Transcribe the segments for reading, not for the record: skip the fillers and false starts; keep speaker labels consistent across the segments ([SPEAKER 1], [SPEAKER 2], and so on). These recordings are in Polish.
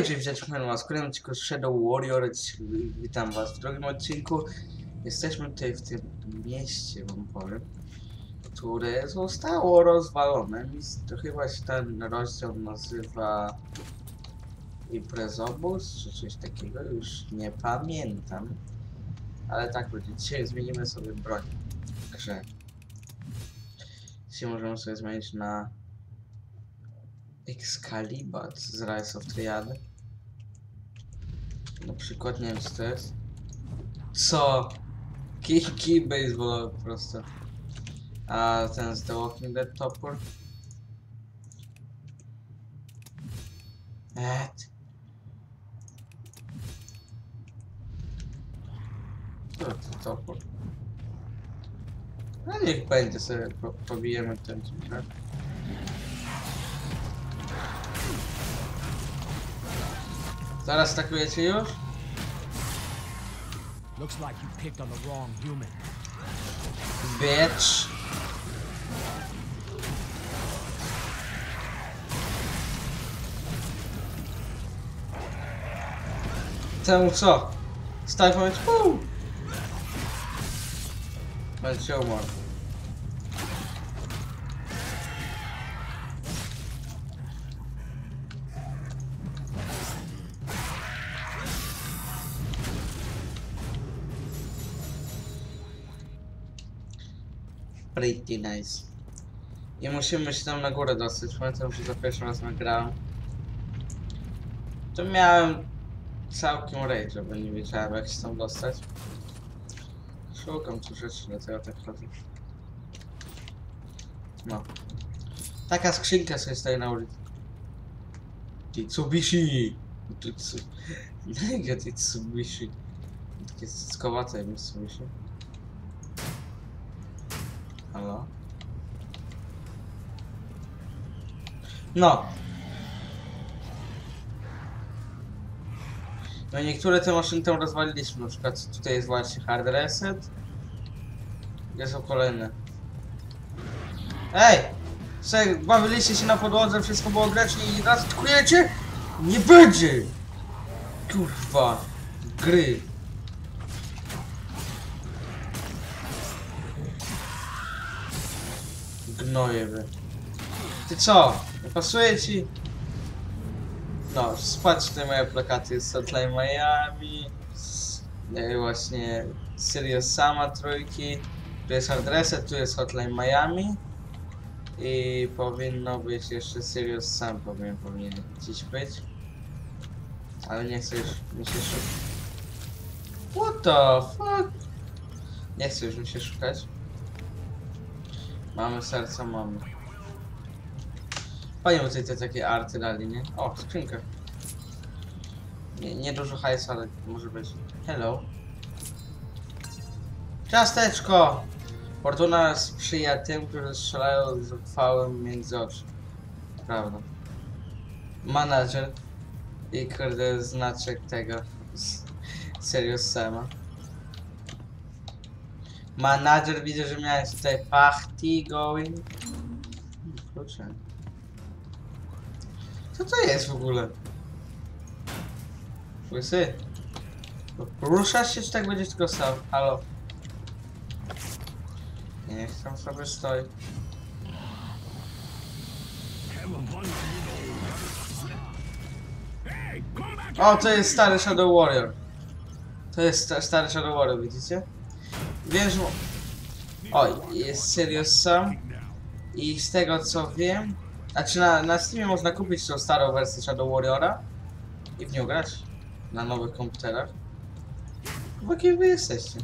[SPEAKER 1] cześć, witajcie na kolejnym odcinku Shadow Warrior. Witam was w drugim odcinku. Jesteśmy tutaj w tym mieście, wam powiem, które zostało rozwalone. To chyba się ten rozdział nazywa Imprezobus, czy coś takiego, już nie pamiętam. Ale tak będzie, dzisiaj zmienimy sobie broń. Także dzisiaj możemy sobie zmienić na Excalibur z Rise of Triad. Na przykład, nie wiem co to jest. Co? Kij baseballowy po prostu. A ten z The Walking Dead topór? Co to topór? No niech będzie, sobie pobijemy ten ciuchę. Zaraz atakujecie już?
[SPEAKER 2] Looks like you picked on the wrong human.
[SPEAKER 1] Bitch. Temu co? Staj powiedz pół! Będzie się umarł. Pretty nice. I musimy się tam na górę dostać. Pamiętam, że za pierwszy raz nagrałem. To miałem całkiem rage, bo nie wiedziałem jak się tam dostać. Szukam tu rzeczy, dlatego tak chodzę. No. Taka skrzynka sobie stoi na ulicy. Mitsubishi! Gdzie Mitsubishi? Takie cyckowate Mitsubishi. Halo? No. No i niektóre te maszyny tam rozwaliliśmy, na przykład tutaj jest właśnie hard reset. Gdzie są kolejne? Ej! Słuchaj, bawiliście się na podłodze, wszystko było grzecznie i raz atakujecie? Nie będzie! Kurwa! Gry! Gnoje wy. Ty co? Nie pasuje ci? No, spać te moje plakaty z Hotline Miami. Właśnie Serious Sama trójki. Tu jest Hard Reset, tu jest Hotline Miami. I powinno być jeszcze Serious Sam powinien dziś być. Ale nie chcę już mi się szukać. What the fuck? Nie chcę już mi się szukać. Mamy serca, mamy. Fajnie, bo tutaj te takie arty dali, nie? O, skrzynka. Nie dużo hajsu, ale może być. Hello. Ciasteczko! Fortuna sprzyja tym, którzy strzelają z uchwałem między oczy. Prawda. Manager. I kurde znaczek tego. Serious Sama. Manager, widzę, że miałeś tutaj party going. Klucze. Co to jest w ogóle? Łysy? Ruszasz się, czy tak będziesz tylko stał? Halo? Niech tam sobie stoi. O, to jest stary Shadow Warrior. To jest stary Shadow Warrior, widzicie? Wiem, że... Oj, jest Serious Sam. I z tego co wiem... Znaczy na Steamie można kupić tą starą wersję Shadow Warriora i w nią grać na nowych komputerach. Bo kim wy jesteście?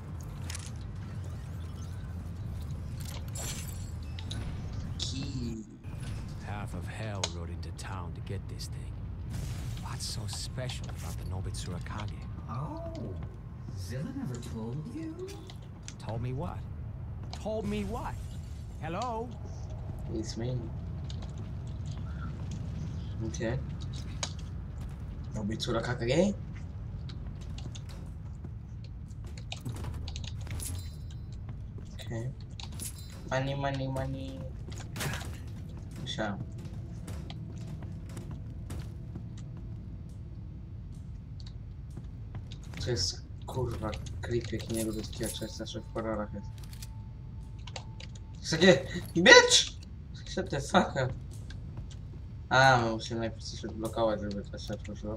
[SPEAKER 1] Key.
[SPEAKER 2] Half of hell rode into town to get this thing. What's so special about the Nobitsura Kage?
[SPEAKER 3] Oh, Zilla never told you?
[SPEAKER 2] Told me what? Told me what? Hello?
[SPEAKER 1] It's me. Okay. Nobitsura Kage? Okay. Money. Siya. To jest kurwa creep, jaki nie lubię takiego czegoś, zawsze w horrorach jest. To jest takie... Bitch! Shut the fuck up. A, my musimy najpierw coś odblokować, żeby to się otworzyło.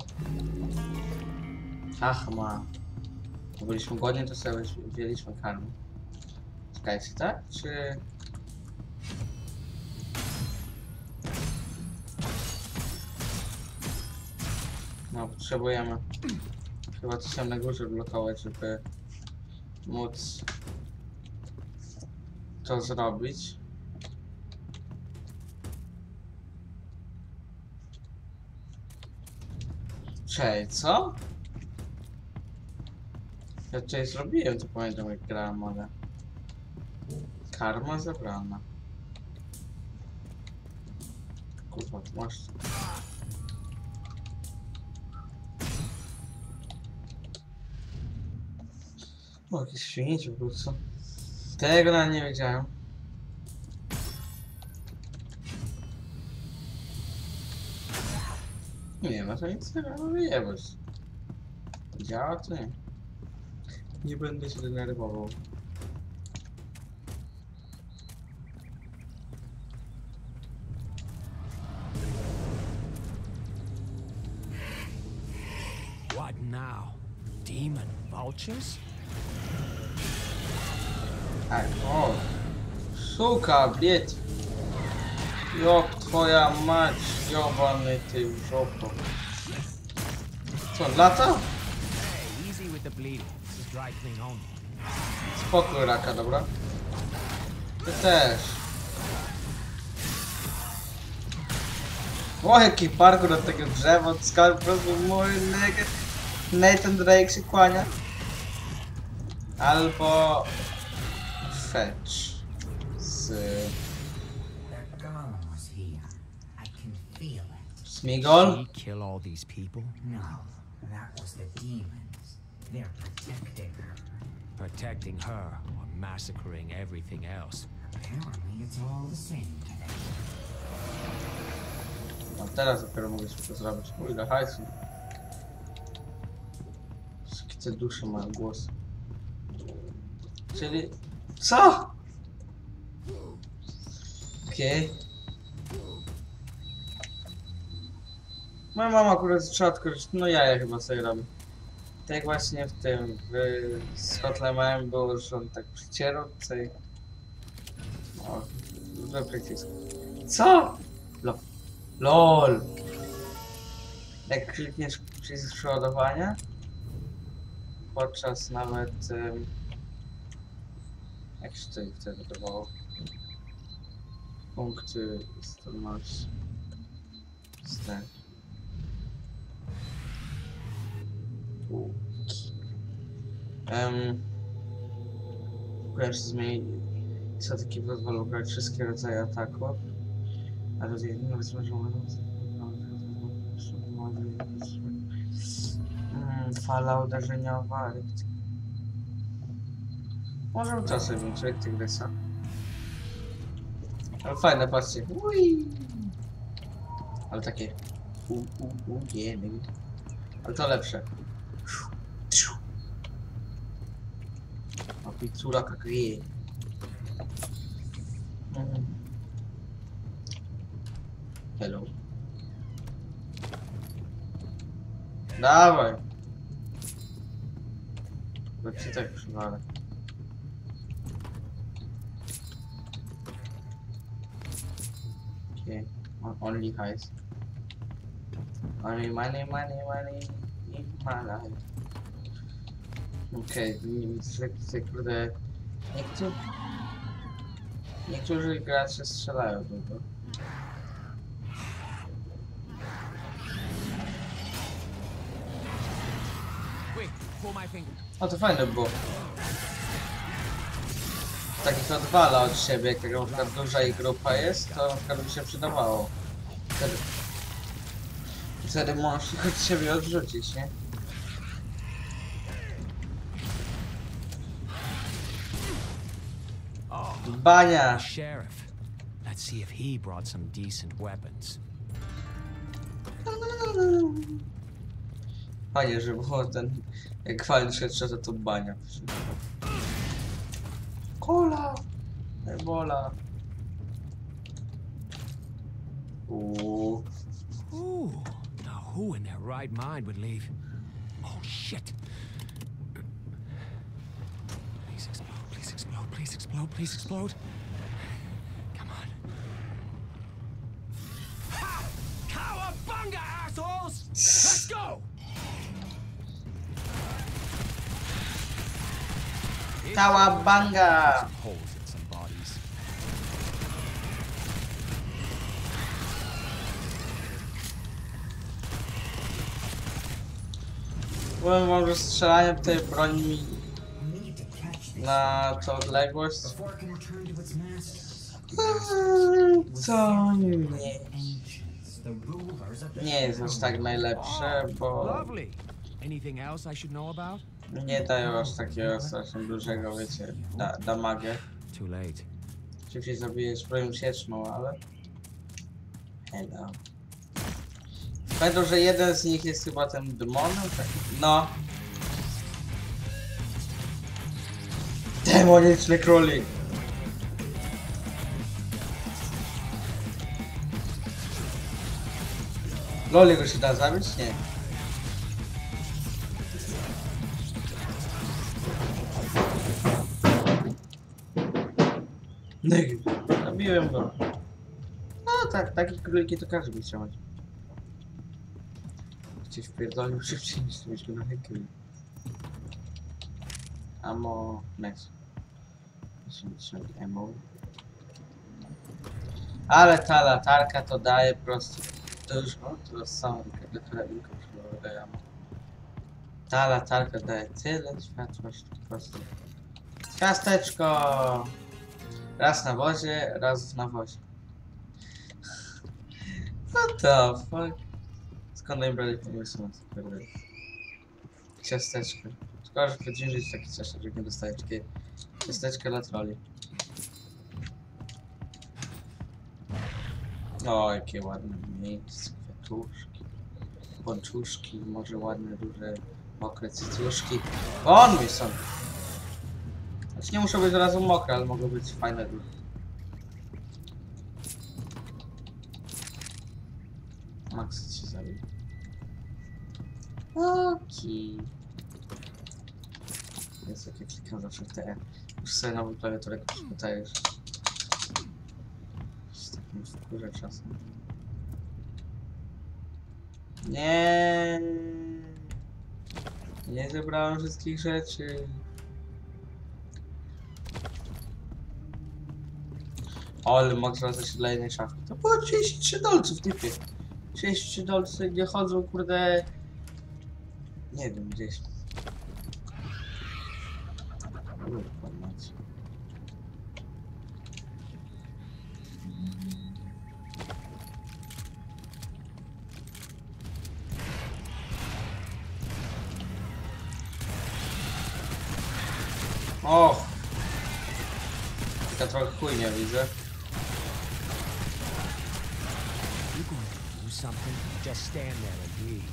[SPEAKER 1] Ach, ma. Bo byliśmy głodni, to sobie wzięliśmy karmę. Czekajcie, tak? Czy... No, potrzebujemy chyba coś tam na górze blokować, żeby móc to zrobić. Cześć, co? Ja tutaj zrobiłem, to pamiętam jak grałem, ale... Karma zabrana. Kurwa, tu masz... O, jakieś świnicie po prostu. Tego nawet nie wiedziałem. Nie ma to nic nie wyjebać. Działa to nie. Nie będę się denerwował.
[SPEAKER 2] What now? Demon vultures?
[SPEAKER 1] Aj, o! Suka, blядь! Jok, twoja mać, jobany ty żopo. Co, lata?
[SPEAKER 2] Hey, easy with the bleeding. This is dry clean only.
[SPEAKER 1] Spokój, raka, dobra? Ty też. O, jaki parkour od tego drzewa, od skały, po prostu mój Nathan Drake się kłania. Albo... Fetch. Z...
[SPEAKER 3] That golem was here. I can feel it.
[SPEAKER 1] Smigol?
[SPEAKER 2] She kill all these people?
[SPEAKER 3] No, that was the demons. They're protecting her.
[SPEAKER 2] Protecting her or massacring everything else?
[SPEAKER 3] Apparently, it's all the same to them.
[SPEAKER 1] No teraz dopiero mogę się to zrobić. O, ile hajsu. Jakie te dusze mają głos. Czyli... Co? Okej. Moja mama akurat zaczęła odkryć, no ja chyba sobie robię. Tak właśnie w tym, z Hotlemem było, że on tak przycierał tutaj. O, zły przycisk. Co? LOL. Jak klikniesz przycisk przeładowania, podczas nawet... jak się tutaj wtedy dawało? Punkty, to masz... Stać. Kojarz zmieni... Są takie pozwolą grać wszystkie rodzaje ataków. A tutaj nie rozważamy. Fala uderzeniowa, możemy to sobie wziąć, jak tygrysa. Ale fajne, patrzcie. Ui. Ale takie... jemy. Ale to lepsze. O, pizzura kakrie. Hello. Dawaj. Bo ci tak przywalę. Okay. Only highs. Only money in my life. Okej, okay. Kurde... Niektórzy gracze strzelają długo. O, to fajne było. Takich odwala od siebie, jak na przykład duża ich grupa jest, to na przykład by się przydawało. Wtedy możesz ich od siebie odrzucić, nie? Bania!
[SPEAKER 2] Sheriff. Let's see if he brought some decent weapons.
[SPEAKER 1] Fajnie, że było ten... Jak walczy, to bania. Kola! Ebola. Uuu.
[SPEAKER 2] Ooh, now who in their right mind would leave? Oh shit! Please explode, please explode, please explode, please explode. Come on. Ha! Cowabunga, assholes! Let's go!
[SPEAKER 1] Cowabunga!
[SPEAKER 2] Some holes in some bodies.
[SPEAKER 1] Powiem wam, że strzelanie tej broni mi
[SPEAKER 3] Need to catch this
[SPEAKER 1] na tę odległość.
[SPEAKER 3] before it can return to its masters.
[SPEAKER 1] Co nie.
[SPEAKER 3] Ancients, the rulers of the
[SPEAKER 1] Nie jest aż tak najlepsze, bo
[SPEAKER 2] Lovely. Anything else I should know about?
[SPEAKER 1] nie dają aż takiego strasznie dużego, wiecie, damagę.
[SPEAKER 2] Too late.
[SPEAKER 1] Szybciej zabiję zbroją sieczną, ale... Hello. Pamiętam, że jeden z nich jest chyba tym demonem, tak? No. Demoniczny królik. Loli go się da zabić? Nie. Nyg. Zabiłem go. No tak, takie króliki to każdy by chciał mieć. Gdzieś wpierdolił szybciej niż mieć go na rękę. Amo... Next. Emo. Ale ta latarka to daje po prostu... To już, no, to jest sama do karabinką daje amo. Ta latarka daje tyle światła, że to po prostu... Ciasteczko! Raz na wozie, raz w nawozie. What the fuck? Skąd oni brali pomysł na to, kurde? Ciasteczko. Szkoda, że podzielić takie ciasteczko, że nie dostaję takie ciasteczka dla troli. O, jakie ładne miejsce, kwiatuszki, pączuszki, może ładne, duże, mokre cytruszki. On mi są! Znaczy nie muszą być od razu mokre, ale mogą być fajne duże. Max się zabił. Okej. Jest jak ja klikam zawsze w te... Już sobie nową klawiaturę przygotuję. Z takim wkurzę czasem. Nie. Nie zebrałem wszystkich rzeczy. O, ale mogę zrobić się dla jednej szafki. To było 33 dolców, typie. 33 dolców, gdzie chodzą, kurde... Nie wiem, gdzieś. Kurwa mać. O! Taka trochę chujnia widzę.
[SPEAKER 2] You going to do something? Just stand there and breathe.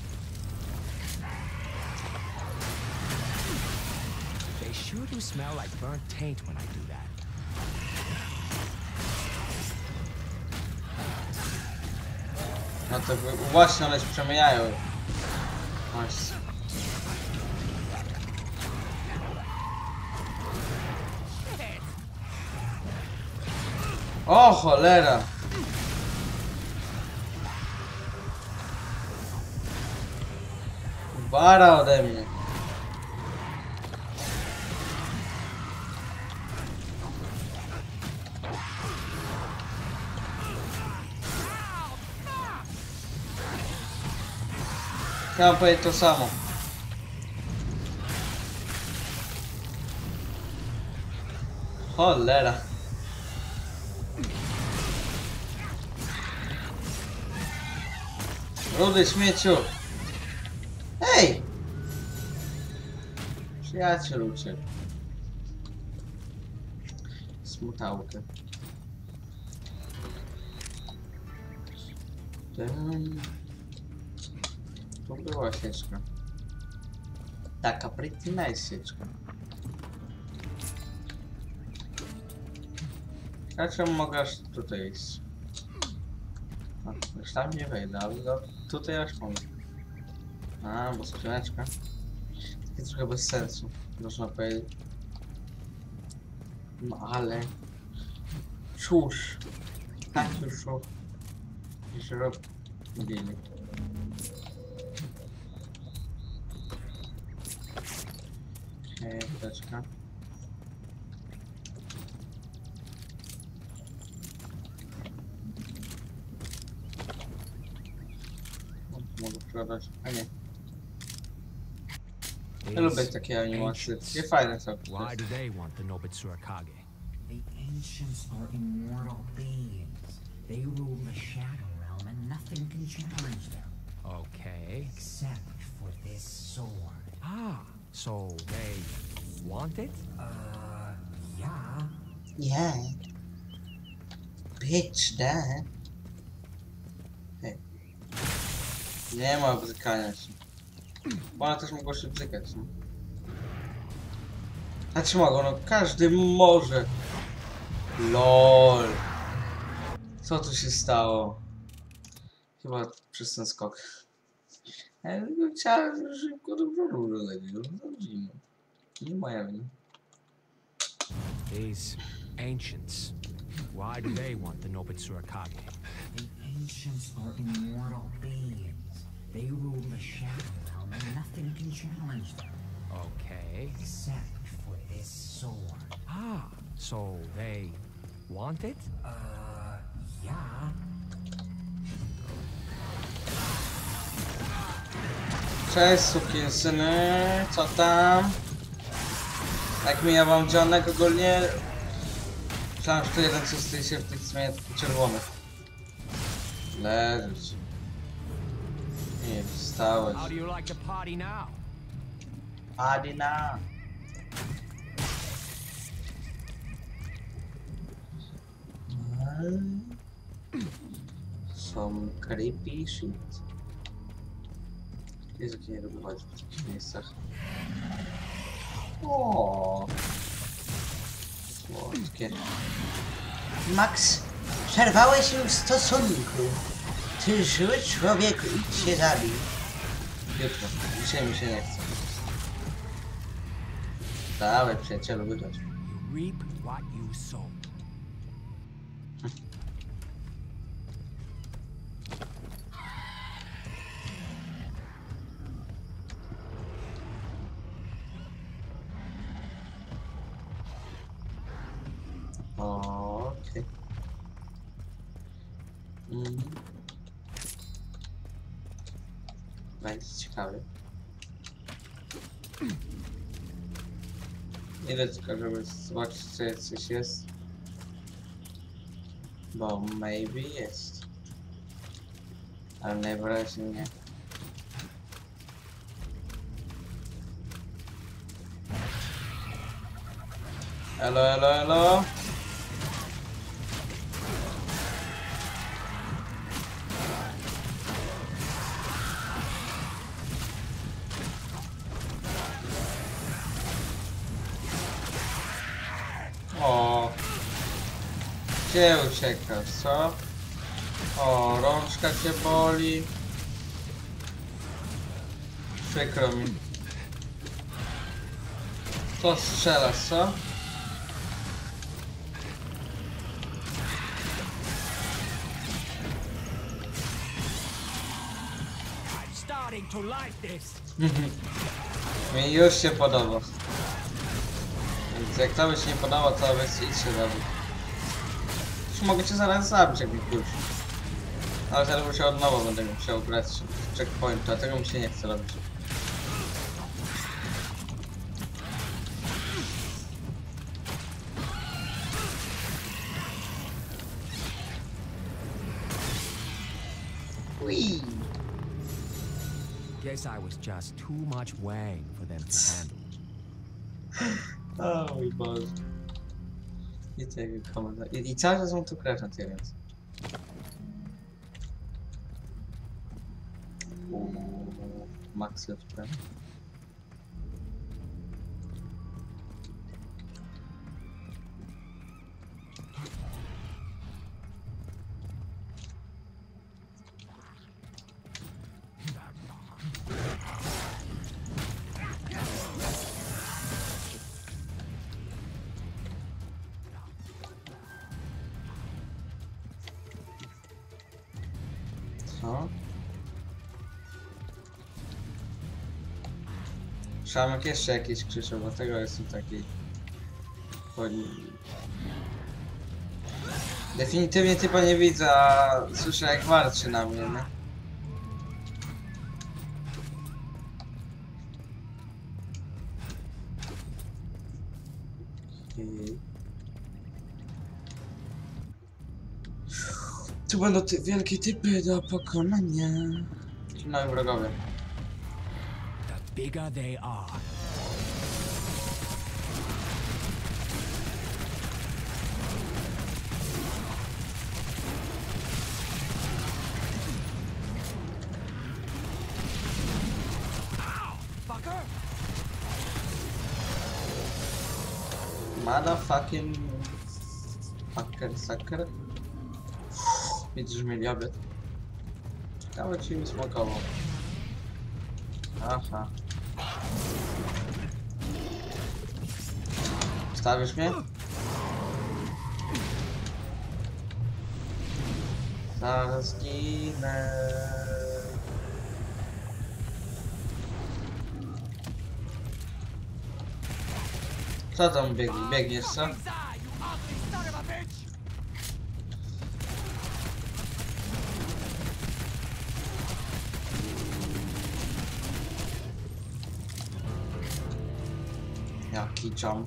[SPEAKER 2] They sure do smell like burnt taint when I do that.
[SPEAKER 1] No to właśnie one się przemieniają. Właśnie. O cholera! Bara ode mnie. Chciałem powiedzieć to samo. Cholera. Rudy śmieciu. Hej! Przyjaciel uciekł. Smutałkę. Tu była sieczka. Taka pretty nice sieczka. A czemu mogę aż tutaj iść? No, już tam nie wejdę, ale tutaj aż mogę. A, bo skrzyneczka. Takie trochę bez sensu, można powiedzieć. No ale... Cóż. Tak już robili. Okej, apteczka. Mogę sprzedać, a nie. Ja lubię takie animacje, takie fajne są.
[SPEAKER 2] Why do they want the Nobitsura Kage?
[SPEAKER 3] The ancients are immortal beings. They rule the shadow realm and nothing can challenge them.
[SPEAKER 2] Okay.
[SPEAKER 3] Except for this sword.
[SPEAKER 2] Ah, so they want it?
[SPEAKER 3] Yeah.
[SPEAKER 1] Yeah. Bitch, that. Hej. Nie ma bzykania się. Bo one też mogą się bzykać, no. A czy mogą? No każdy może. LOL. Co tu się stało? Chyba przez ten skok. Ja tylko chciałem szybko do przodu dolecieć. Nie moja wina.
[SPEAKER 2] These ancients. Why do they want the Nobitsura Kage?
[SPEAKER 3] The ancients are immortal beings. They rule the shadow realm and nothing can challenge them.
[SPEAKER 2] Okay.
[SPEAKER 3] Except for this sword.
[SPEAKER 2] Ah, so they want it?
[SPEAKER 3] Yeah.
[SPEAKER 1] Cześć sukinsyny, co tam? Jak mija wam dzionek ogólnie? Myślałem, że to jeden co się w tych zmianie taki czerwony. Leżyć. Nie wstałeś.
[SPEAKER 2] How do you like the party now?
[SPEAKER 1] Adina. Some creepy shit. Jezu, nie lubię chodzić w takich miejscach. O, słodkie. Max, przerwałeś już w stosunku. Ty żyły człowieku, idź się zabij. Jutro, dzisiaj mi się nie chce. Dawaj przyjacielu, wydać.
[SPEAKER 2] You reap what you sow.
[SPEAKER 1] Okej. Będzie ciekawy. Idę tylko, żeby zobaczyć, czy coś jest. Bo maybe jest. Ale najwyraźniej nie. Elo, elo, elo. O, gdzie uciekasz, co? O, rączka cię boli. Przykro mi. To strzelasz, co?
[SPEAKER 2] I'm starting to like this.
[SPEAKER 1] Mi już się podoba. Więc jak to by się nie podoba, to weźcie idź się zabić. Już mogę cię zaraz zabić, jak mi pójść. Ale teraz musiał od nowa, będę musiał grać checkpoint, dlatego mi się nie chce robić. Whee!
[SPEAKER 2] Guess I was just too much Wang for them to handle.
[SPEAKER 1] O mój Boże. I tego komentarz. I cały czas mam tu krew na tej ręce. Max tutaj. Co? Szamek jeszcze jakiś krzyczał, dlatego jestem taki... Definitywnie typa nie widzę, a słyszę jak warczy na mnie, nie? Tu będą wielkie typy do pokonania. Ci nowi wrogowie.
[SPEAKER 2] The bigger they are,
[SPEAKER 1] Motherfucking... Sucker. Widzisz, że mieli obiad. Ciekawe, ci mi smakował. Aha. Stawisz mnie? Zaraz ginę. Co tam biegniesz, co? Jaki jump.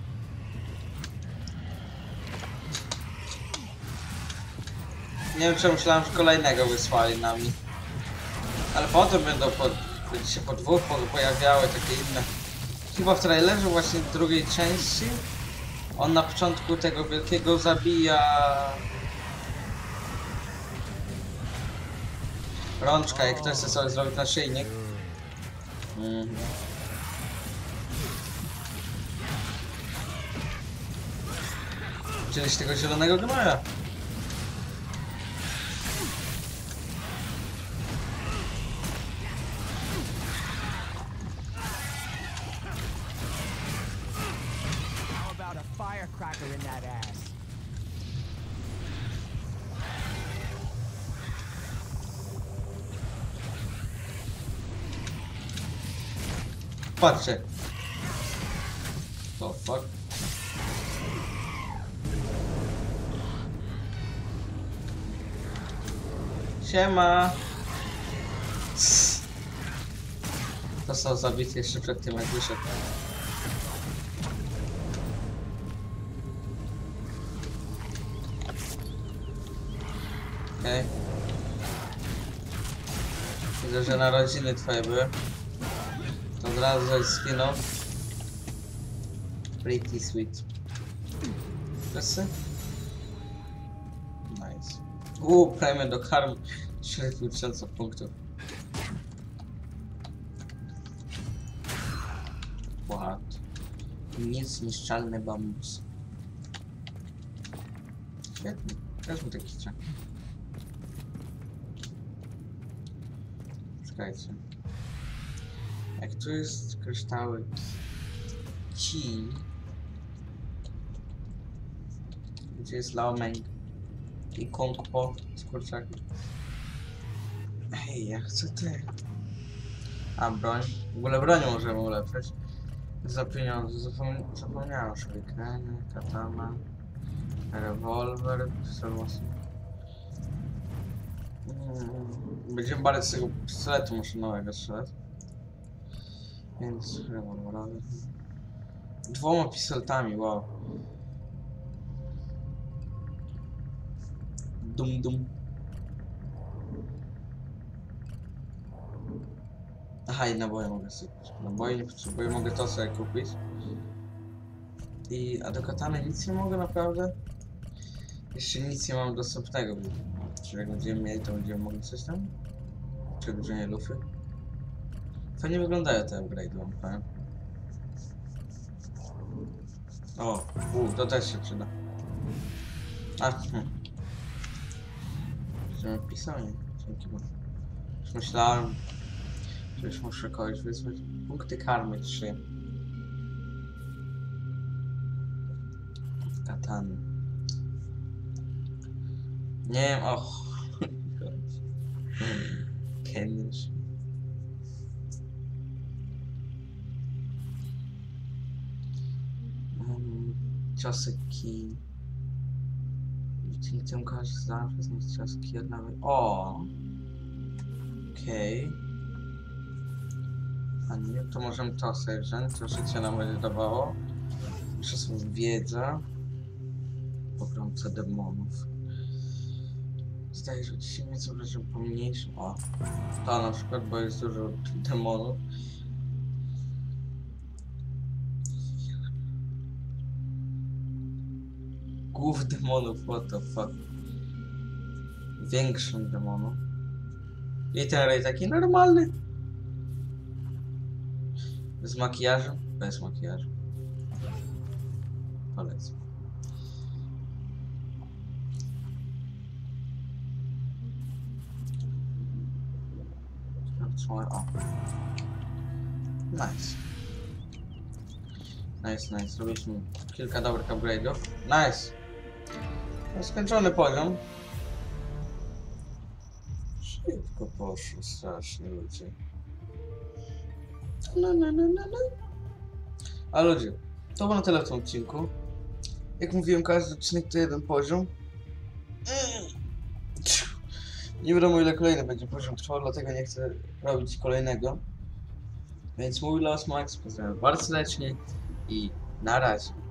[SPEAKER 1] Nie wiem, czy myślałem, że kolejnego wysłali nami. Ale potem będzie się po dwóch pojawiały takie inne. Chyba w trailerze właśnie drugiej części on na początku tego wielkiego zabija rączka, jak ktoś chce sobie zrobić naszyjnik. Czyli z tego zielonego gnoja.
[SPEAKER 2] how about a firecracker in that ass?
[SPEAKER 1] Patrzcie. The fuck? Siema. Został zabity jeszcze przed tym, jak wyszedł. Okej. Widzę, że narodziny twoje były. To od razu coś skinął. Pretty sweet. Wszyscy? Nice. Premię do karmy. 4000 punktów. What? Niezniszczalny bambus. Świetnie. Też mi taki chciał. Czekajcie. Jak tu jest kryształy Ci. Gdzie jest Lao Meng i Kung Po z kurczakiem. Ej, ja chcę ty. A broń? W ogóle broń możemy ulepszyć. Za pieniądze. Zapomniałem. Shurikeny, katana, rewolwer, pistolet. Będziemy bardziej z tego pistoletu maszynowego strzelać. Więc rewolwerowy. 2 pistoletami, wow. Dum. Aha, i naboje mogę sobie kupić. Naboje nie potrzebuję, mogę to sobie kupić. A do katany nic nie mogę naprawdę? Jeszcze nic nie mam dostępnego. Czy jak będziemy mieli, to będziemy mogli coś tam? Czy używanie lufy? Fajnie wyglądają te upgrade'y, wam powiem. O, to też się przyda. Żebym pisał, nie? Dzięki Bogu. Już myślałem, że już muszę kogoś wysłać. Punkty karmy 3. Katany. Nie wiem, Keniesz. Ciosek kij. Utilitę każdy zawsze znać cioski jednawej. O! Okej. A nie, to możemy to sobie wziąć, to życie nam będzie dawało. Jeszcze są wiedza. Pogromca demonów. Zdaje się, że ci nie są rzeczy pomniejsze. O! To na przykład, bo jest dużo demonów. Głów demonów, what the fuck. Większym demonów. I ten rej taki normalny. Z makijażem? Bez makijażu. Polecam. O. Nice. Nice. Zrobiliśmy kilka dobrych upgrade'ów. Nice. No, skończony poziom. Szybko poszło, strasznie ludzie. No. A ludzie, to było na tyle w tym odcinku. Jak mówiłem, każdy odcinek to jeden poziom. Nie wiadomo ile kolejny będzie poziom trwał, dlatego nie chcę robić kolejnego. Więc mój Los Max, pozdrawiam bardzo serdecznie i na razie.